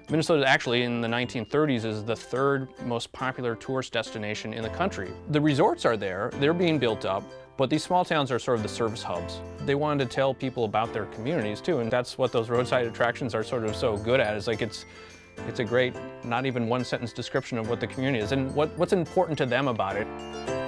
Minnesota actually in the 1930s is the third most popular tourist destination in the country. The resorts are there, they're being built up, but these small towns are sort of the service hubs. They wanted to tell people about their communities too, and that's what those roadside attractions are sort of so good at. Is like it's a great, not even one sentence description of what the community is and what's important to them about it.